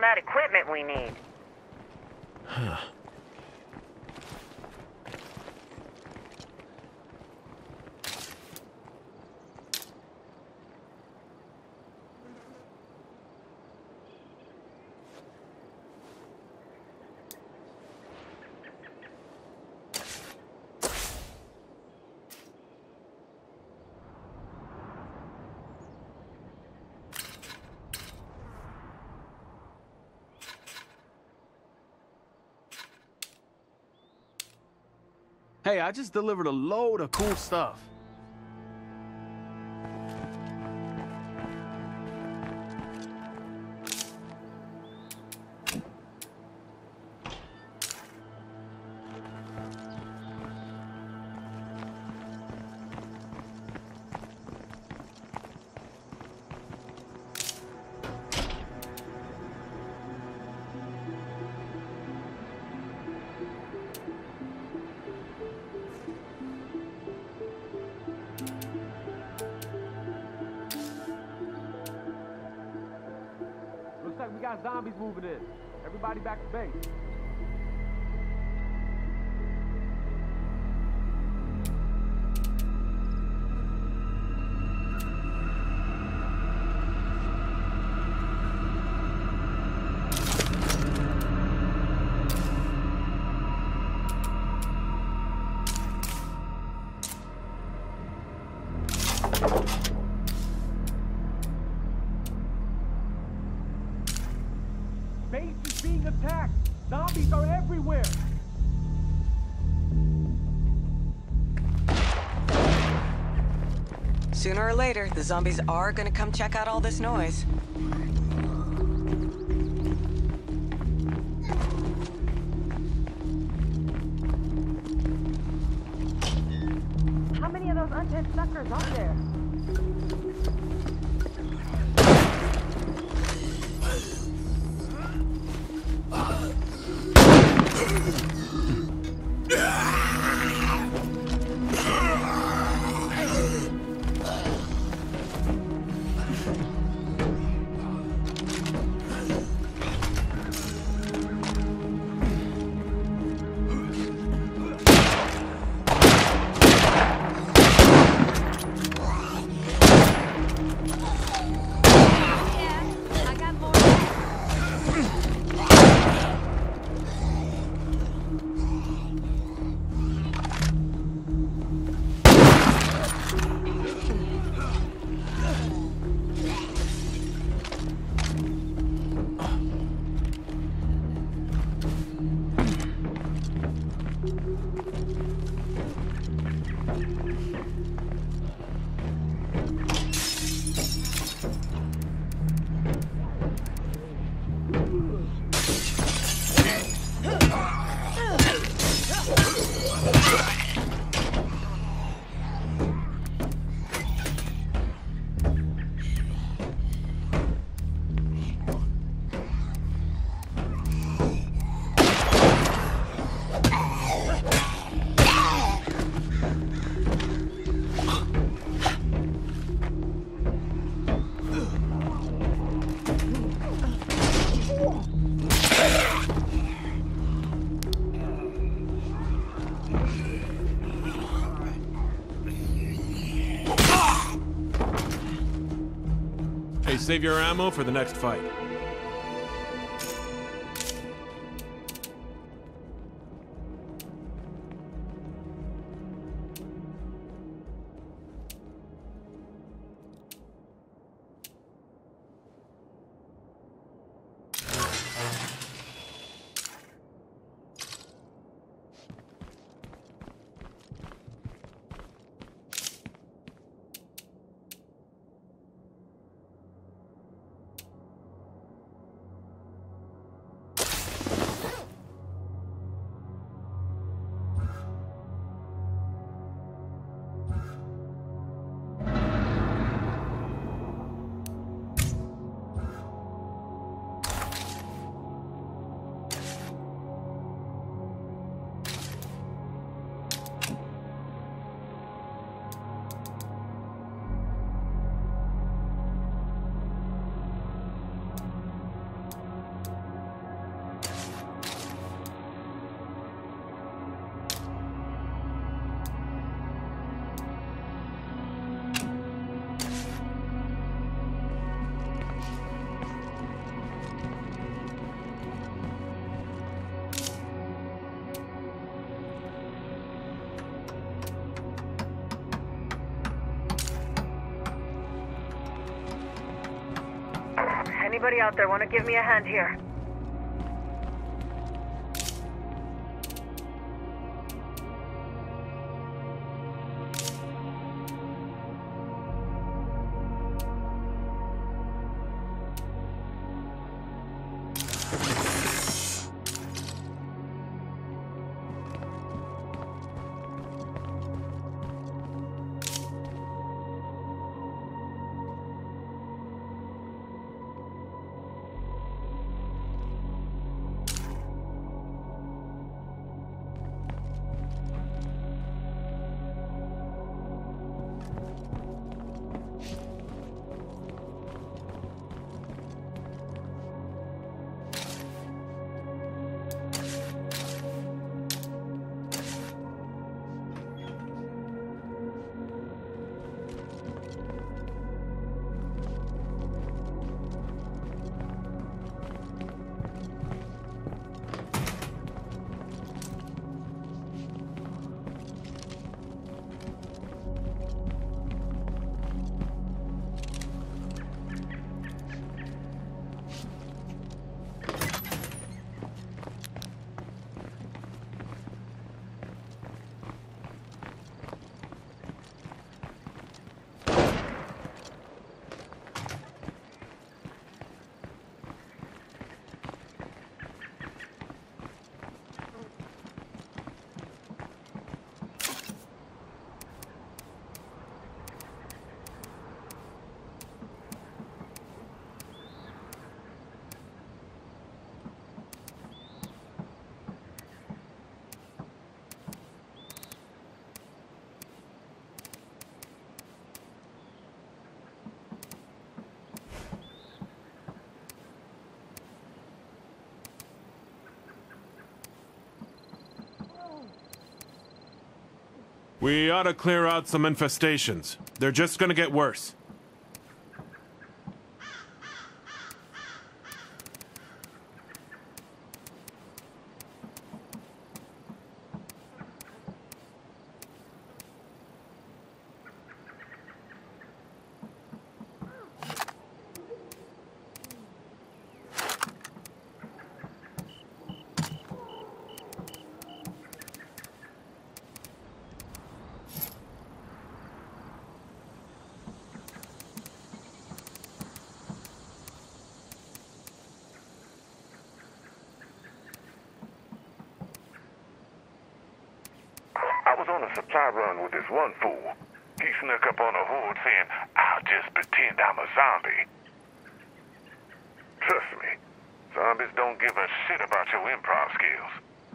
that equipment we need. Huh. Hey, I just delivered a load of cool stuff. Looks like we got zombies moving in. Everybody back to base. Base is being attacked! Zombies are everywhere! Sooner or later, the zombies are gonna come check out all this noise. How many of those undead suckers are there? Hey, save your ammo for the next fight. Anybody out there want to give me a hand here? We ought to clear out some infestations. They're just gonna get worse. I was on a supply run with this one fool. He snuck up on a horde saying, "I'll just pretend I'm a zombie." Trust me, zombies don't give a shit about your improv skills.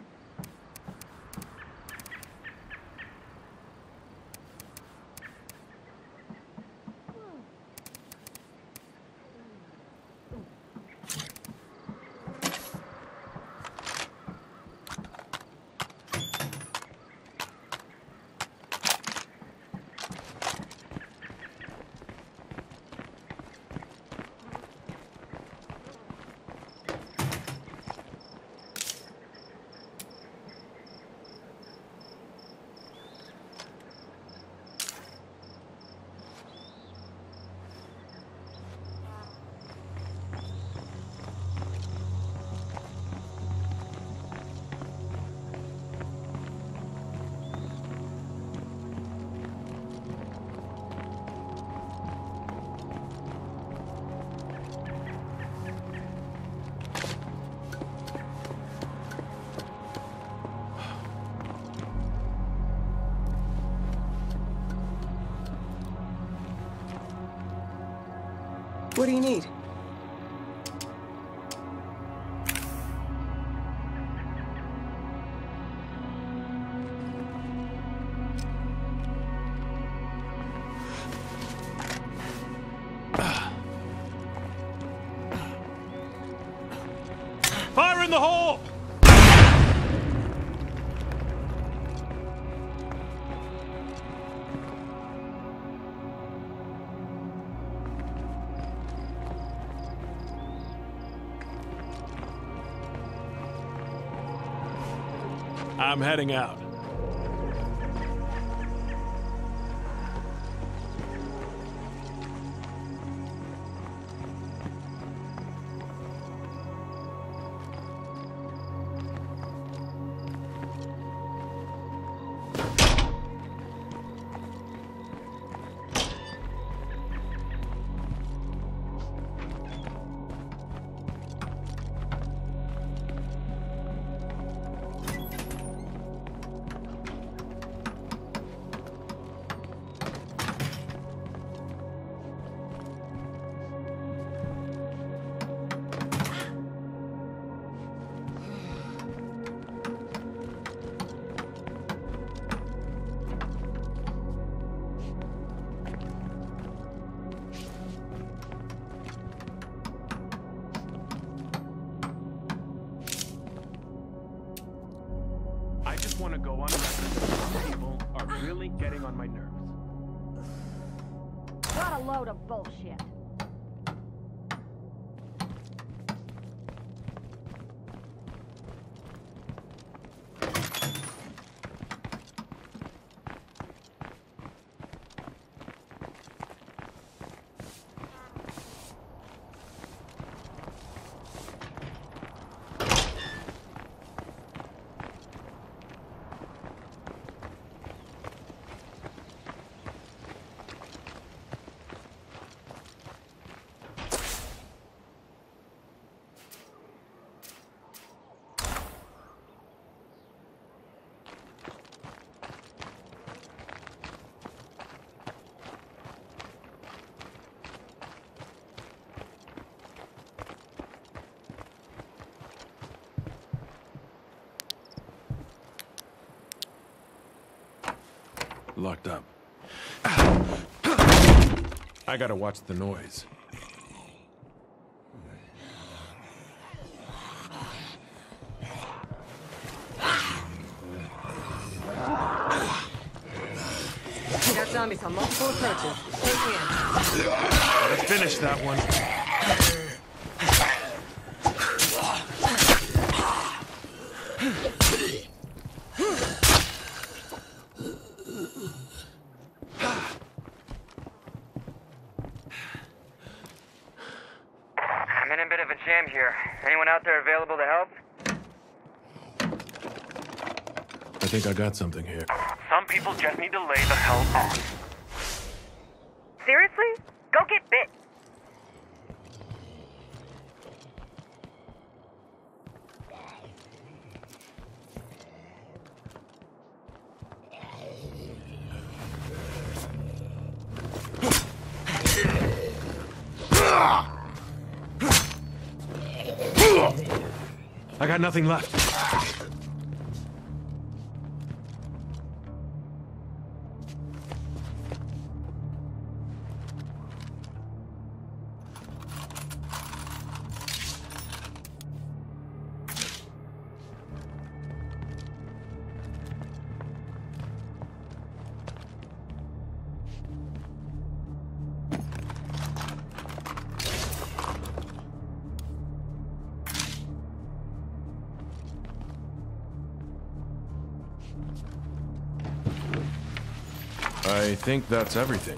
What do you need? Fire in the hole! I'm heading out. want to go on record that some people are really getting on my nerves. What a load of bullshit. Locked up. I gotta watch the noise. We got zombies on multiple approaches. Close me in. Gotta finish that one. I'm in a bit of a jam here. Anyone out there available to help? I think I got something here. Some people just need to lay the hell off. Seriously? Go get bit. I got nothing left. I think that's everything.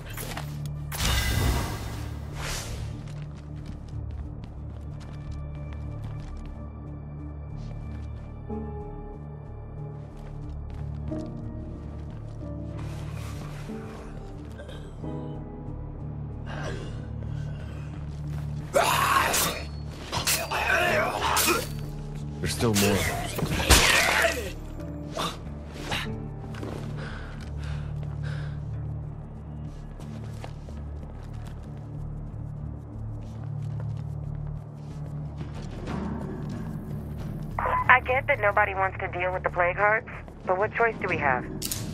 There's still more. I get that nobody wants to deal with the plague hearts, but what choice do we have?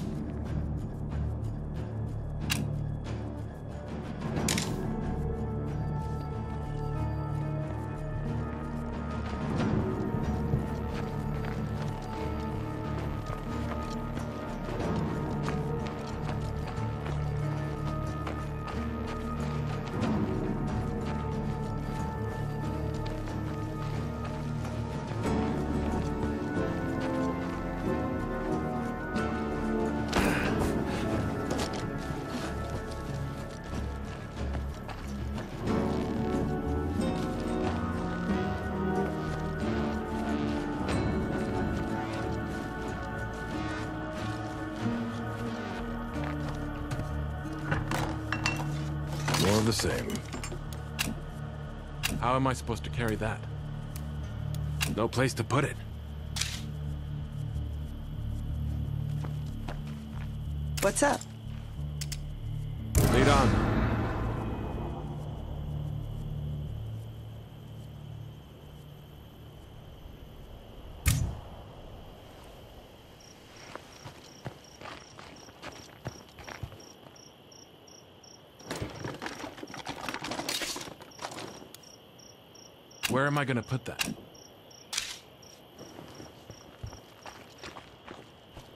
More of the same. How am I supposed to carry that? No place to put it. What's up? Lead on. Where am I gonna put that?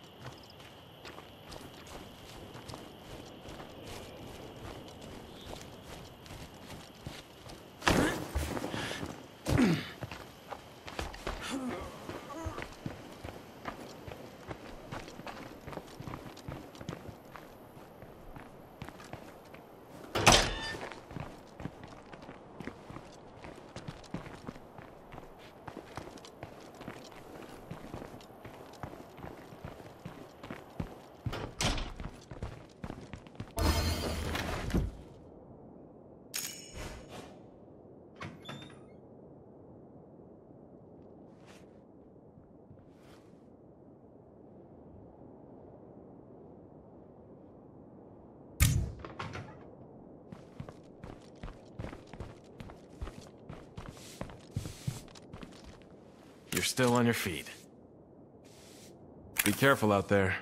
you're still on your feet. Be careful out there.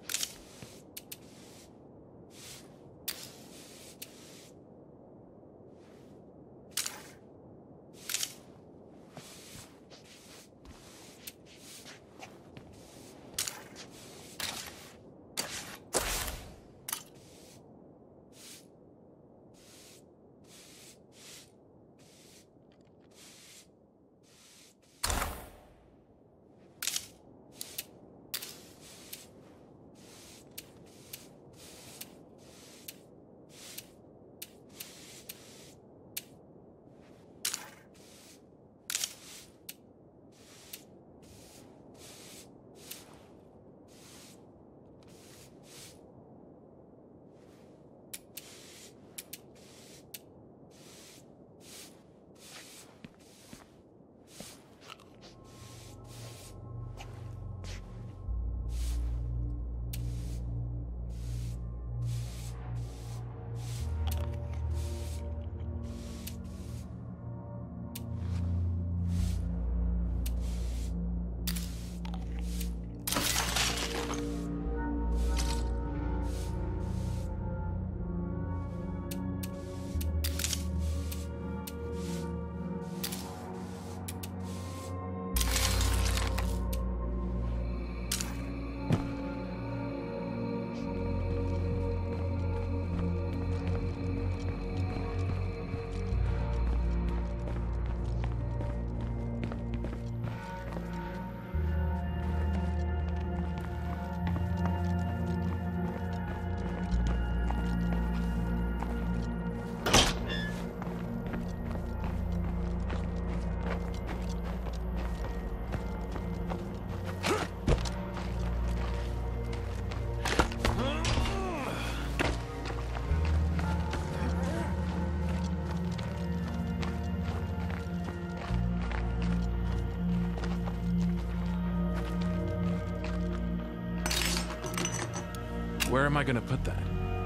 Where am I gonna put that?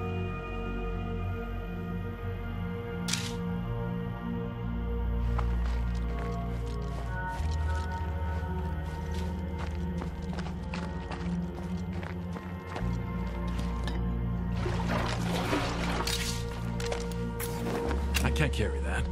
I can't carry that.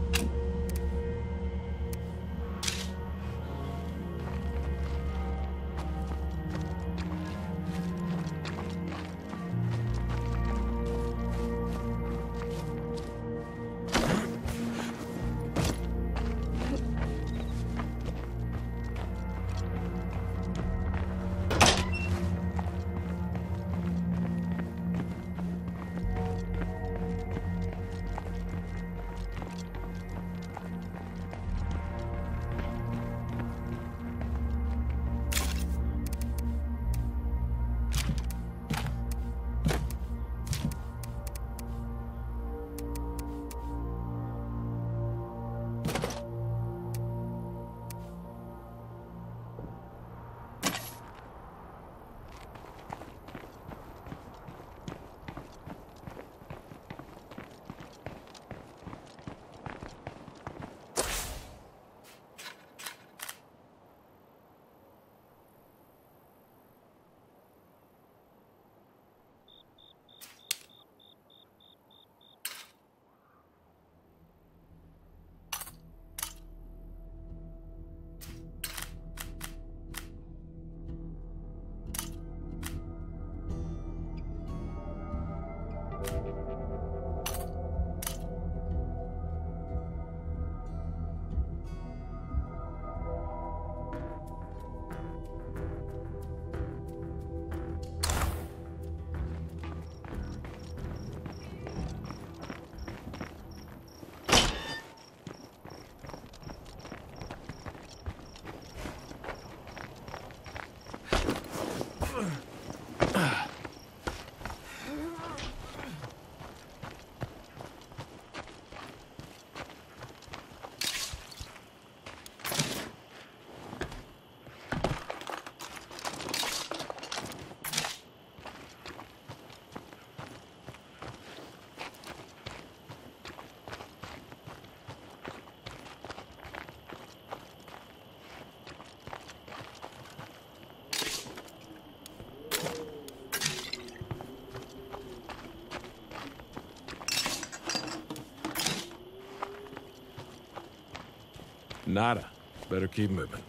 Nada. Better keep moving.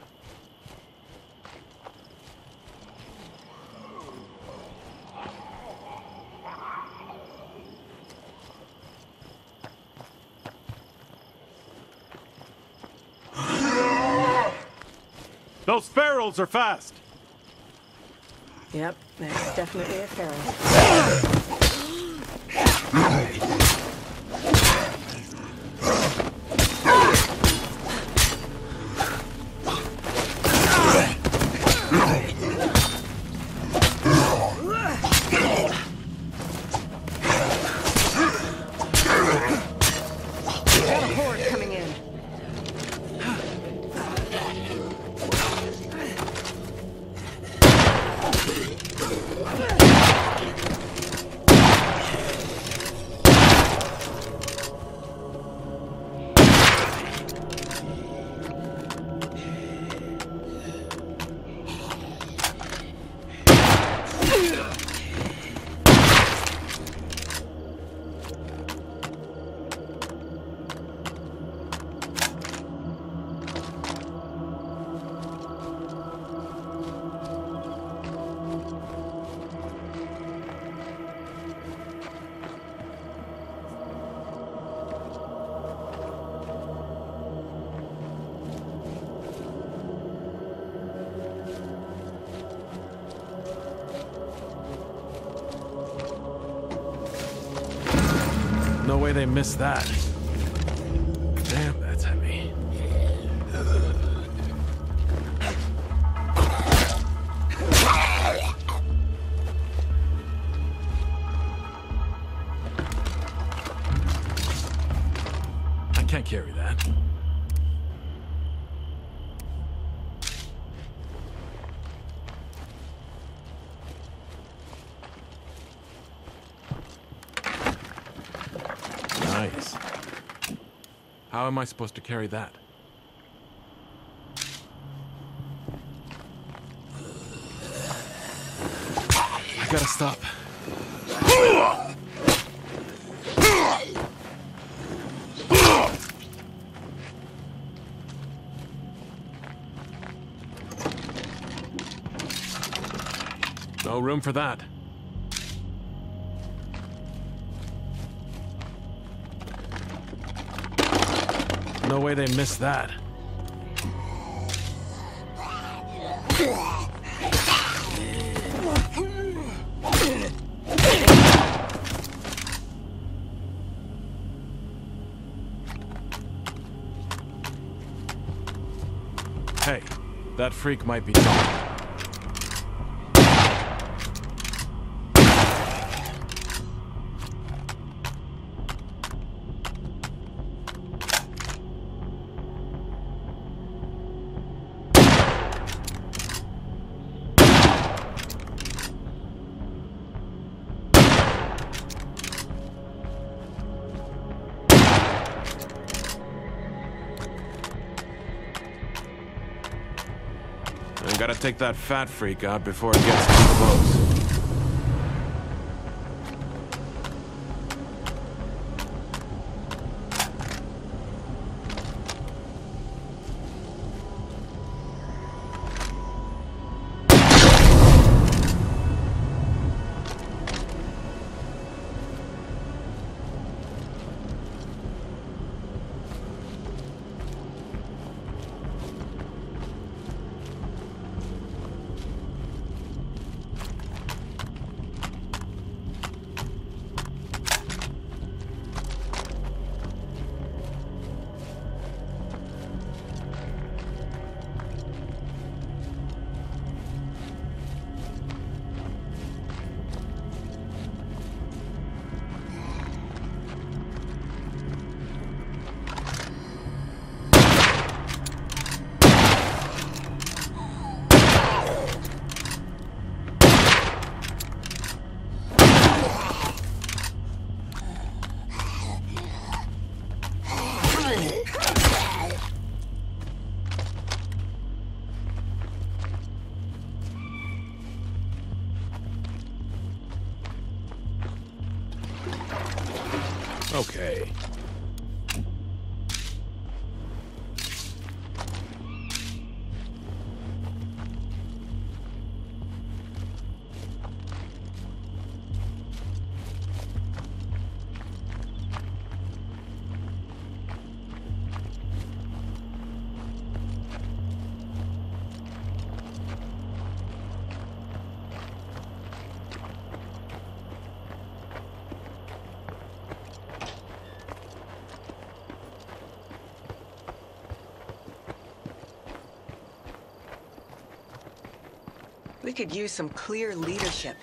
Those ferals are fast! Yep, that's definitely a feral. Got a horde coming in. No way they missed that. Damn, that's heavy. I can't carry that. Nice. How am I supposed to carry that? I gotta stop. No room for that. No way they missed that. Hey, that freak might be gone. I gotta take that fat freak out before it gets too close. Okay. We could use some clear leadership.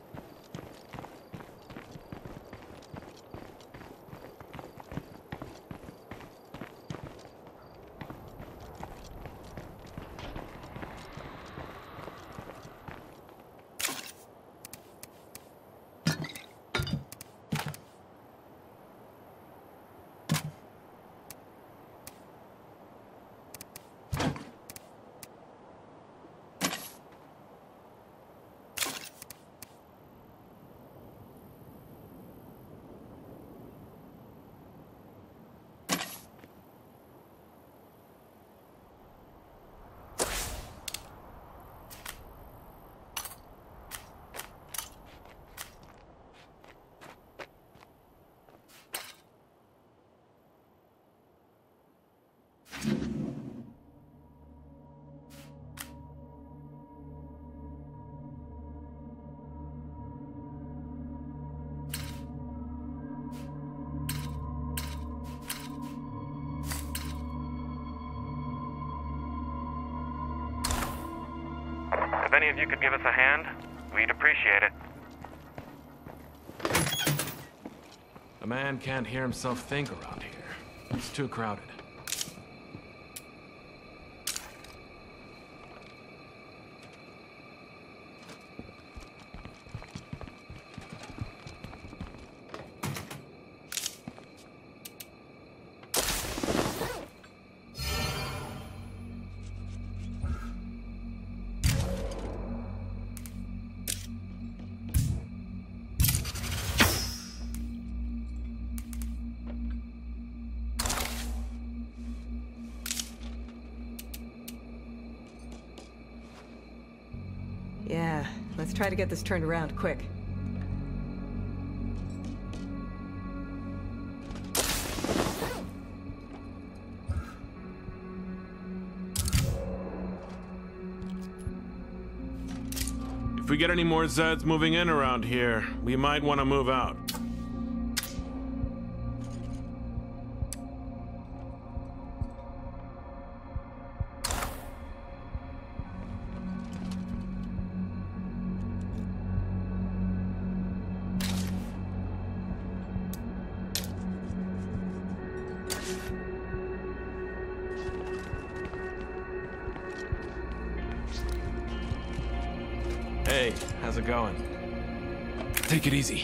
If any of you could give us a hand, we'd appreciate it. A man can't hear himself think around here. It's too crowded. Yeah, let's try to get this turned around quick. If we get any more Zeds moving in around here, we might want to move out. Hey, how's it going? Take it easy.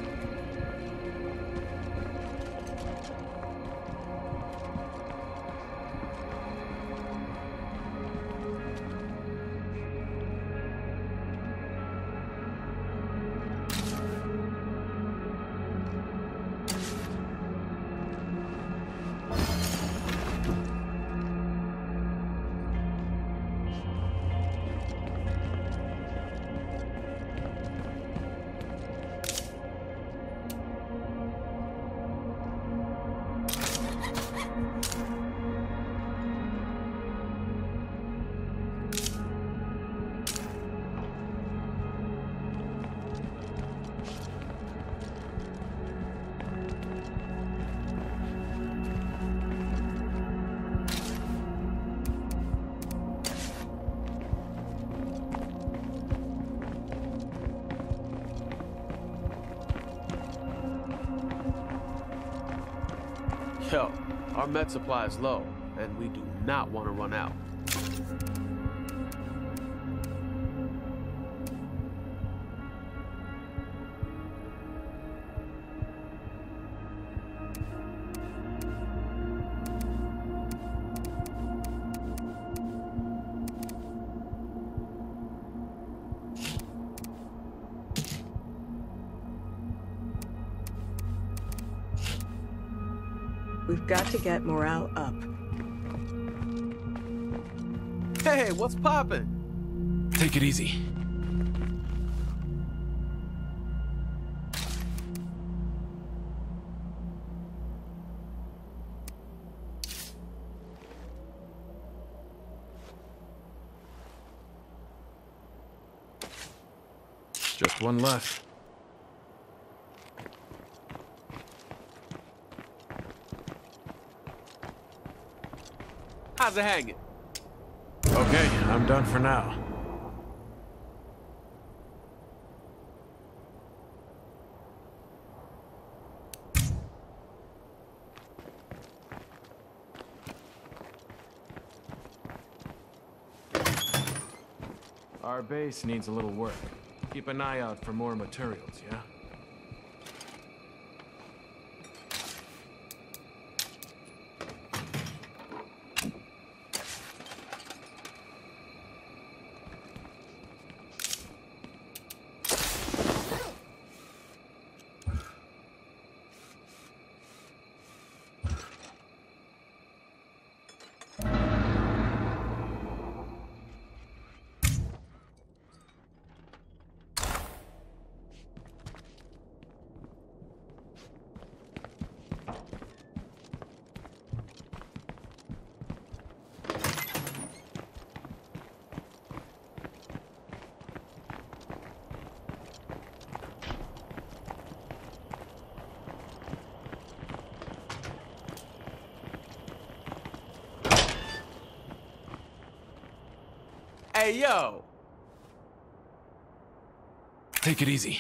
Yo, our med supply is low, and we do not want to run out. We've got to get morale up. Hey, what's poppin'? Take it easy. Just one left. How's it hanging? Okay, I'm done for now. Our base needs a little work. Keep an eye out for more materials, yeah? Hey, yo! Take it easy.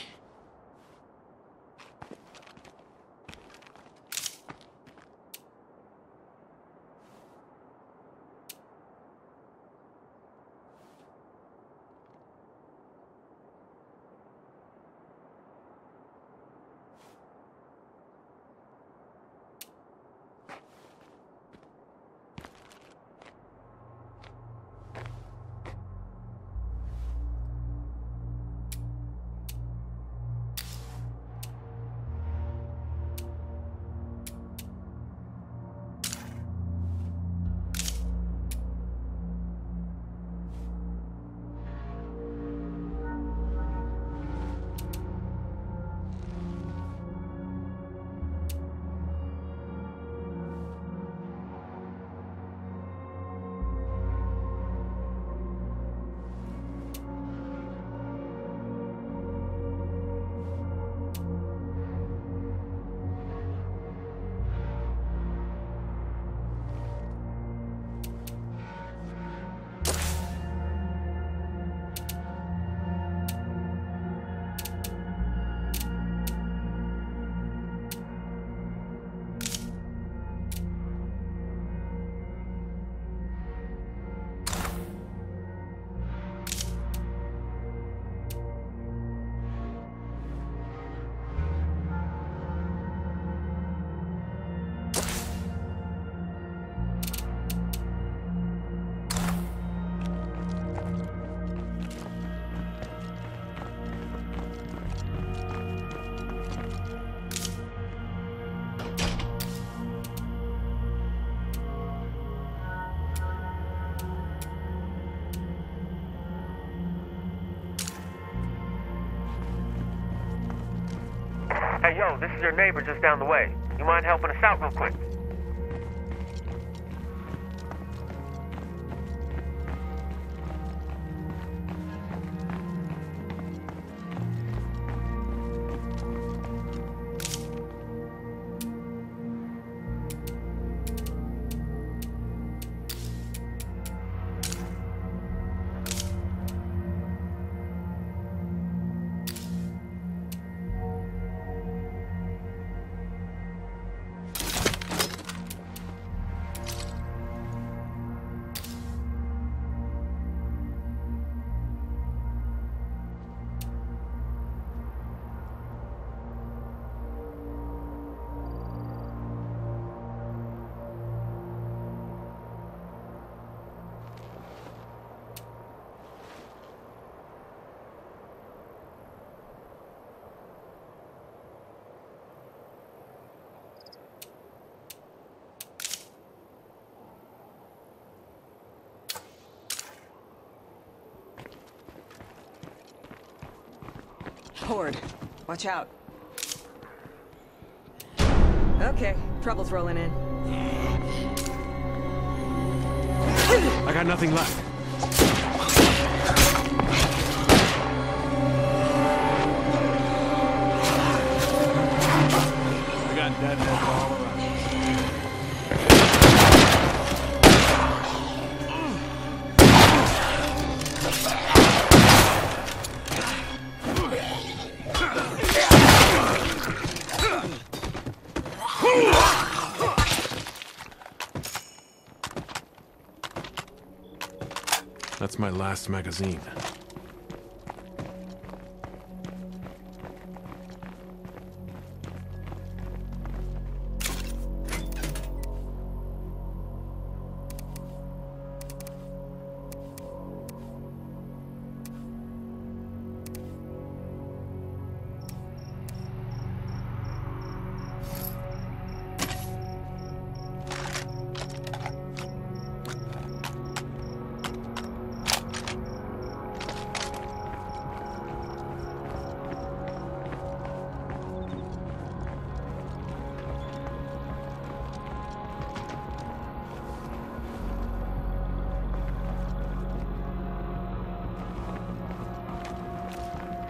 Hey, yo, this is your neighbor just down the way. You mind helping us out real quick? Horde. Watch out. Okay, trouble's rolling in. I got nothing left. We got deadheads all around. That's my last magazine.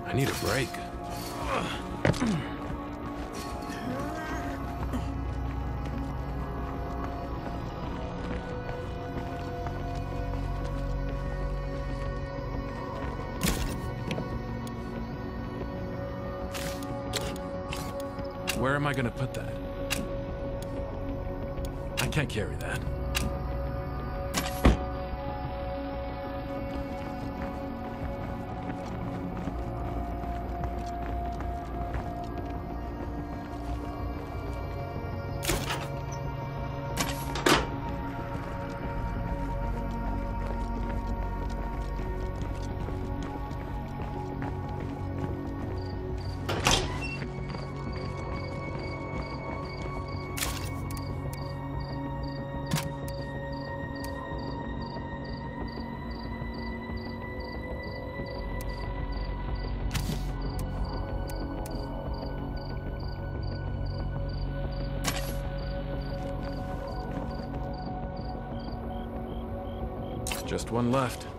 I need a break. Where am I gonna put that? I can't carry that. Just one left.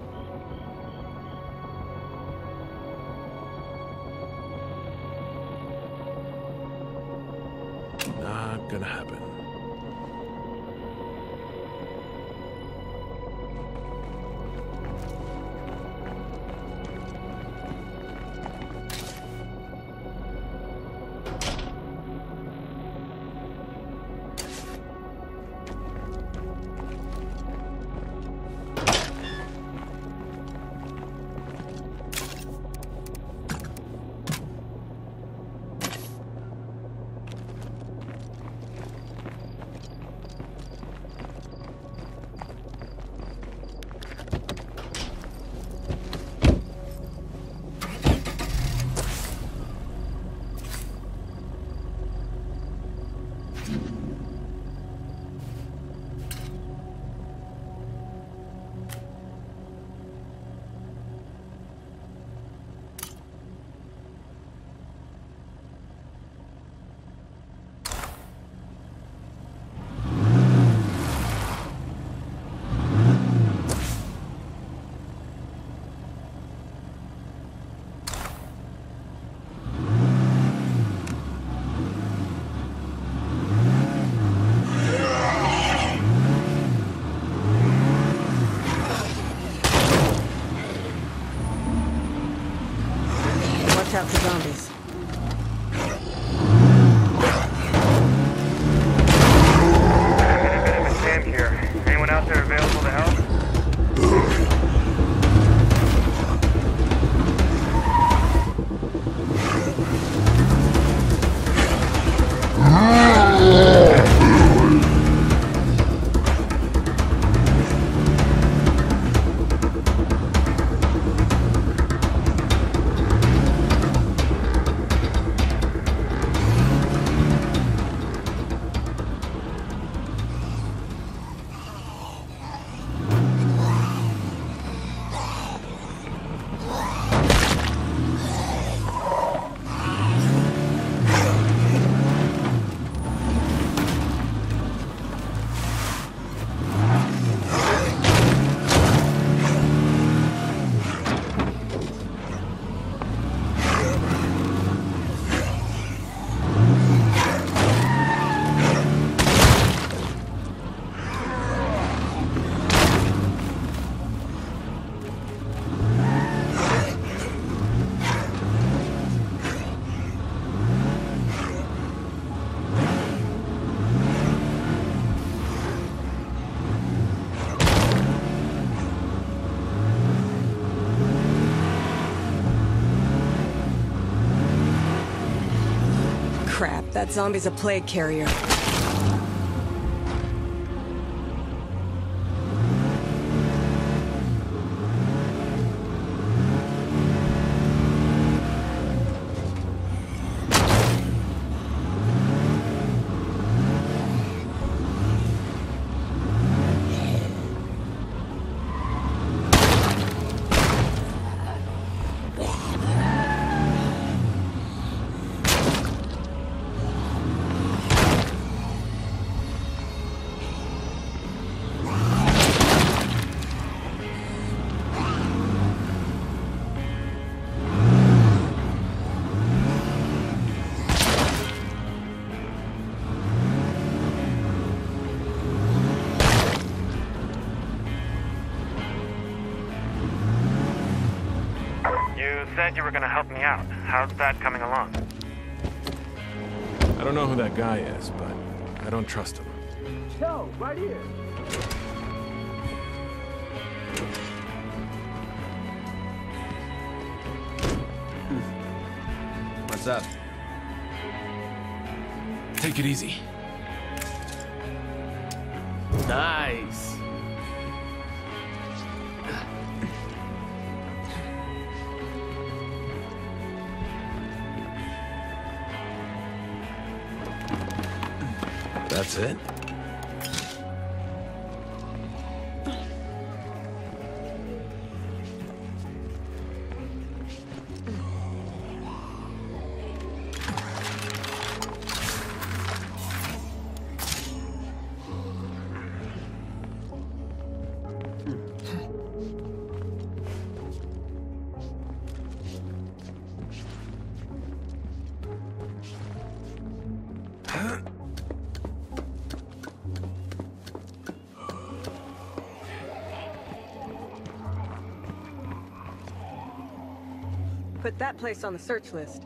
Not gonna happen. Watch out for zombies. Sam here. Anyone out there available to help? Crap, that zombie's a plague carrier. said you were gonna help me out. How's that coming along? I don't know who that guy is, but I don't trust him. Yo, right here. What's up? Take it easy. Nice. That's it? Put that place on the search list.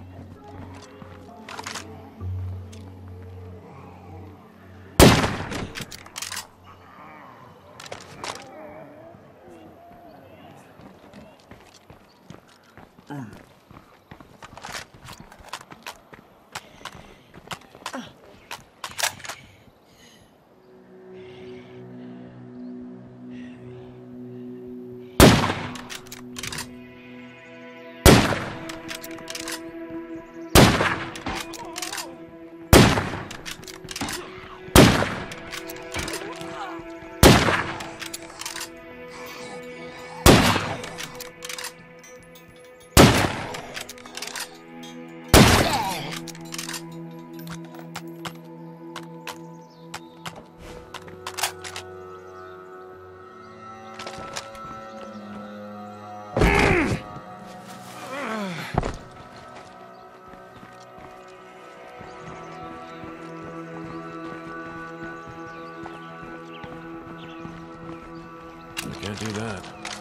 Can't do that.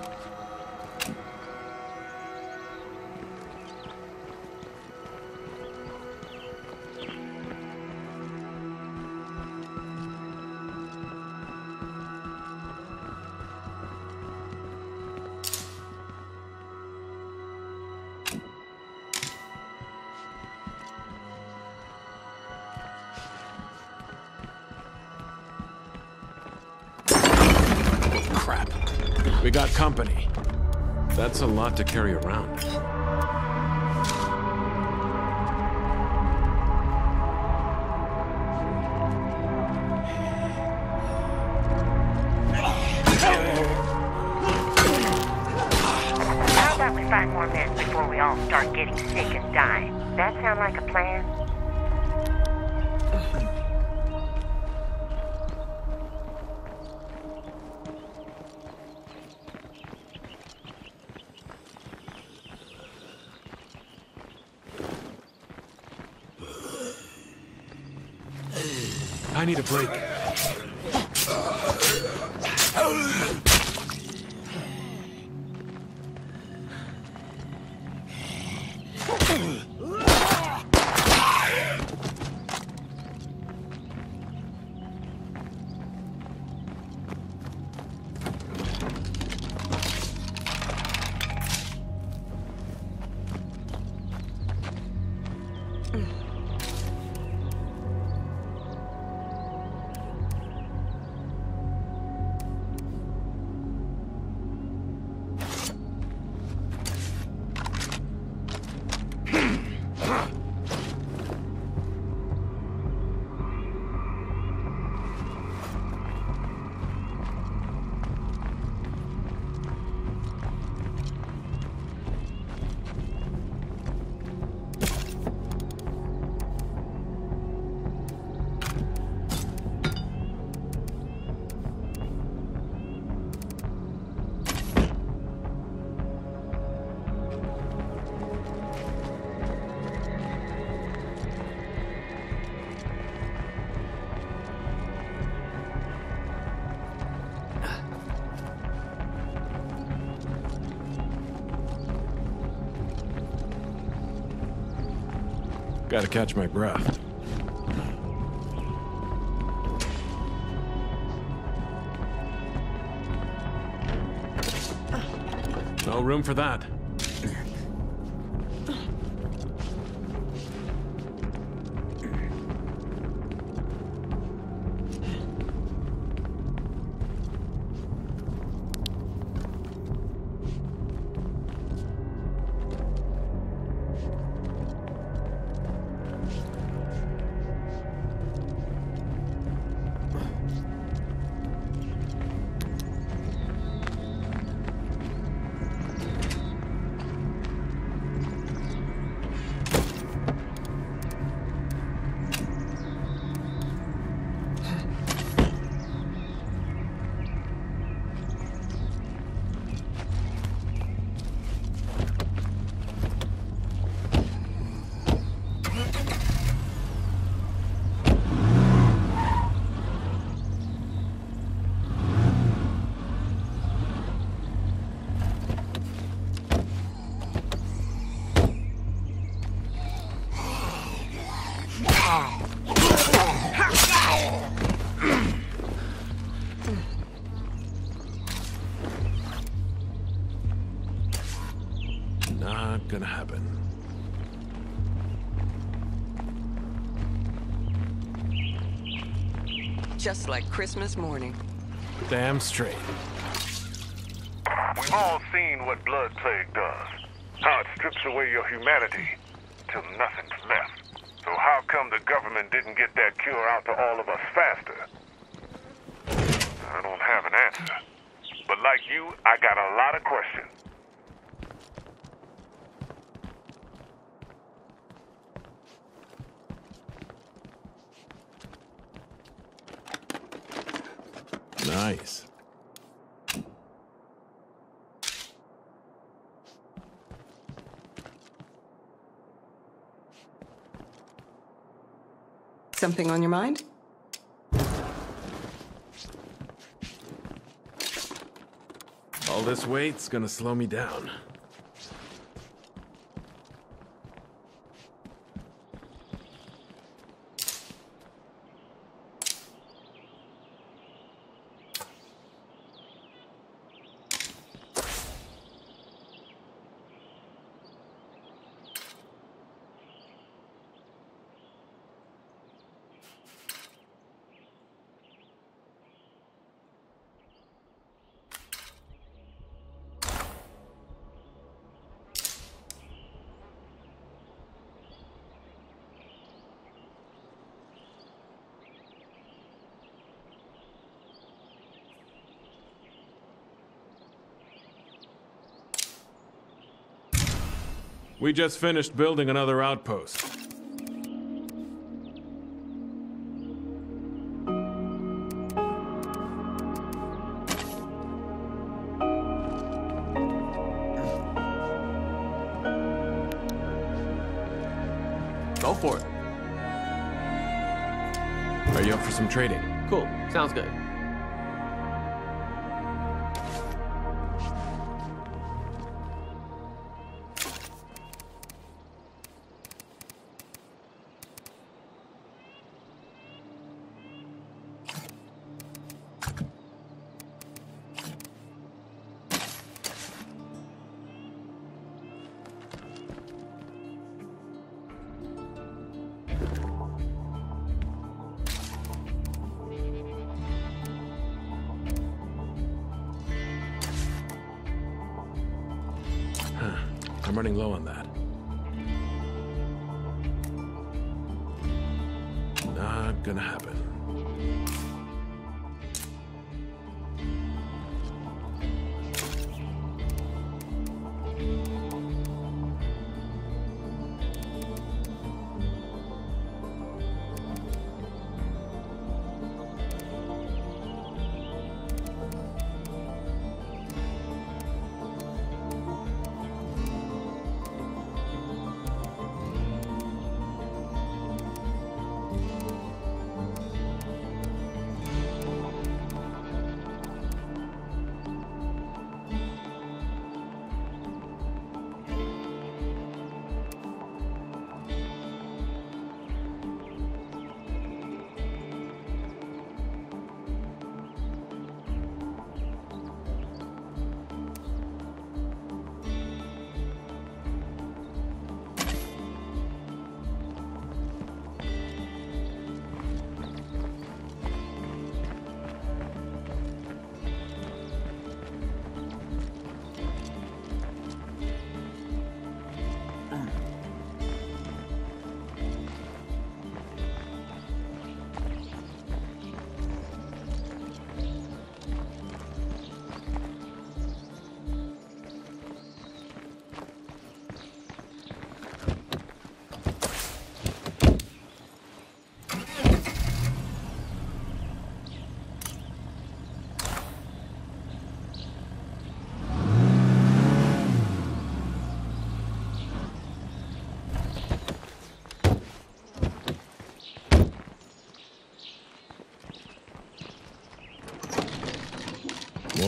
Crap. We got company. That's a lot to carry around. How about we find more men before we all start getting sick and dying? That sound like a plan? I need a break. Gotta catch my breath. No room for that. Not gonna happen. Just like Christmas morning. Damn straight. We've all seen what blood plague does. How it strips away your humanity till nothing's left. So how come the government didn't get that cure out to all of us faster? I don't have an answer. But like you, I got a lot of questions. Nice. Something on your mind? All this weight's gonna slow me down. We just finished building another outpost. Go for it. Are you up for some trading? Cool. Sounds good. I'm running low on that. Not gonna happen.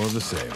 More of the same.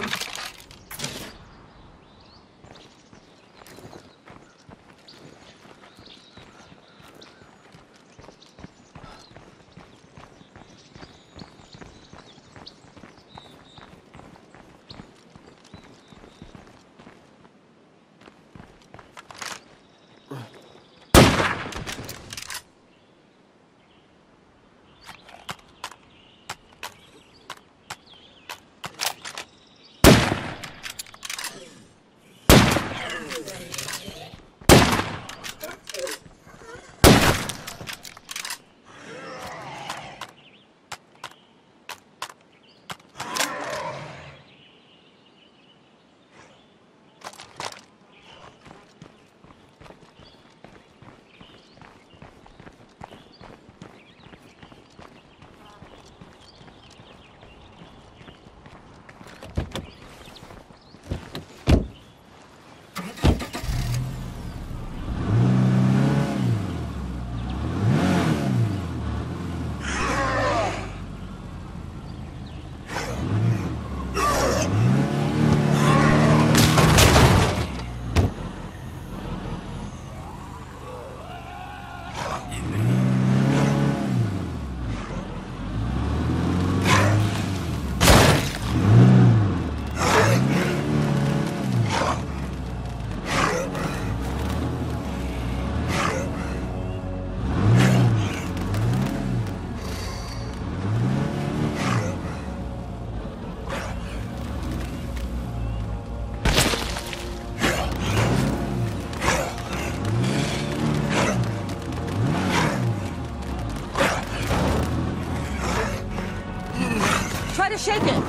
Try to shake it.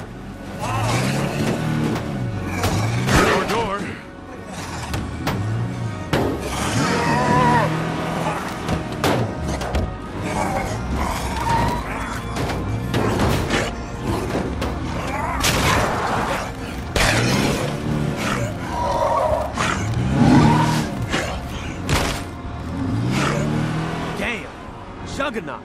Door. Damn! Juggernaut!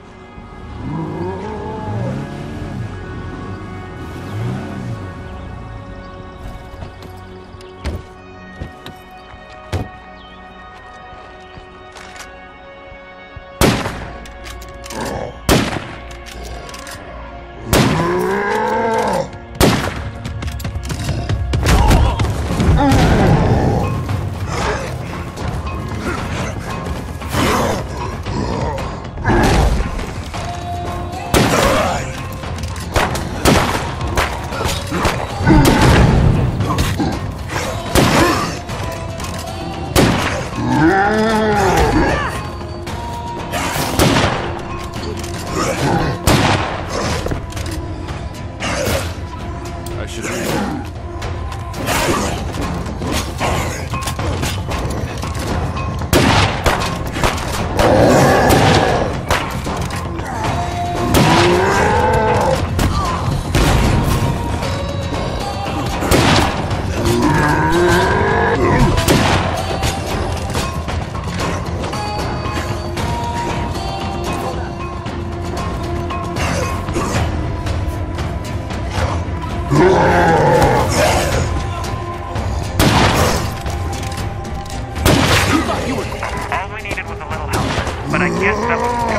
I should be. All we needed was a little help, but I guess that was